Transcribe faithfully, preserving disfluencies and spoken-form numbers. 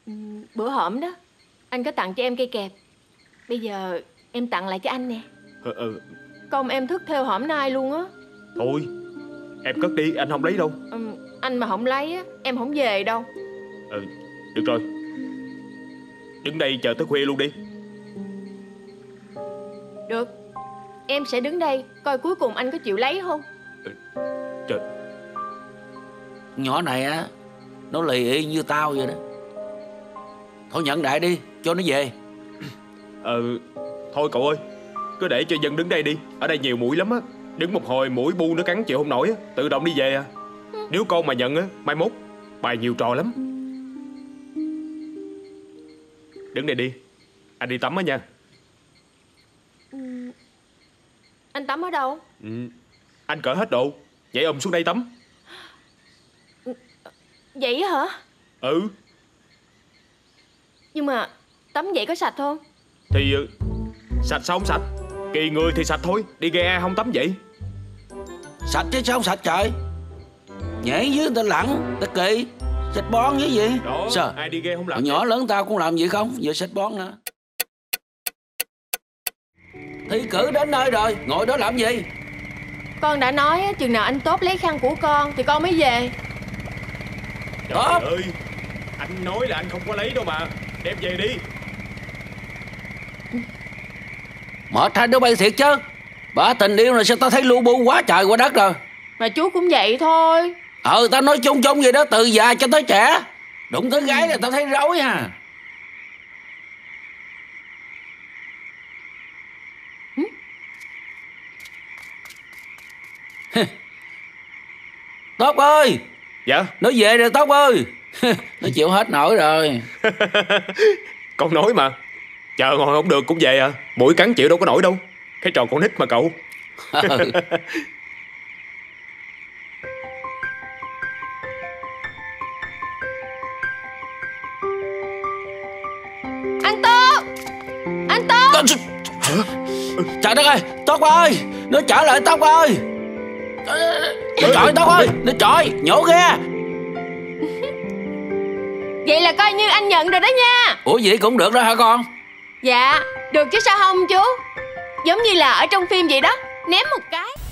Ừ, bữa hổm đó anh có tặng cho em cây kẹp. Bây giờ em tặng lại cho anh nè. Ừ, ừ. Công em thức theo hổm nay luôn á. Thôi em cất đi, anh không lấy đâu. Ừ, anh mà không lấy á em không về đâu. Ừ, được rồi. Đứng đây chờ tới khuya luôn đi. Được, em sẽ đứng đây coi cuối cùng anh có chịu lấy không. Ừ. Trời. Nhỏ này á, nó lì y như tao vậy đó. Thôi nhận đại đi, cho nó về. Ừ, thôi cậu ơi, cứ để cho dân đứng đây đi. Ở đây nhiều muỗi lắm á. Đứng một hồi muỗi bu nó cắn chịu không nổi á, tự động đi về à. Nếu con mà nhận á, mai mốt bài nhiều trò lắm. Đứng đây đi, anh đi tắm á nha. Ừ. Anh tắm ở đâu? Ừ. Anh cởi hết đồ, vậy ôm xuống đây tắm. Vậy hả? Ừ. Nhưng mà tắm vậy có sạch không? Thì sạch sao không sạch? Kỳ người thì sạch thôi, đi ghe ai không tắm vậy? Sạch chứ sao không sạch trời. Nhảy dưới người ta lặn, ta kỳ. Xịt bón với gì đó. Sao? Ai đi ghe không làm Hồi nhỏ lớn tao cũng làm vậy không? Giờ xịt bón nữa. Thi cử đến nơi rồi, ngồi đó làm gì? Con đã nói chừng nào anh Tốt lấy khăn của con thì con mới về. Trời ơi, anh nói là anh không có lấy đâu mà. Đem về đi. Mệt hai đứa bay thiệt chứ. Bà tình yêu này sao tao thấy lu bu quá trời quá đất rồi. Mà chú cũng vậy thôi. Ừ, tao nói chung chung vậy đó, từ già cho tới trẻ. Đụng tới gái là tao thấy rối à. Tốt ơi. Dạ. Nó về rồi Tốt ơi. Nó chịu hết nổi rồi. Con nói mà. Chờ ngồi không được cũng về à. Mũi cắn chịu đâu có nổi đâu. Cái trò con nít mà cậu. Anh Tốt. Anh Tốt. Trời đất ơi, Tốt ơi. Nó trở lại Tốt ơi. Nó trời Tốt ơi. Nó trời, nhổ ra. Vậy là coi như anh nhận rồi đó nha. Ủa vậy cũng được đó hả con? Dạ, được chứ sao không chú. Giống như là ở trong phim vậy đó. Ném một cái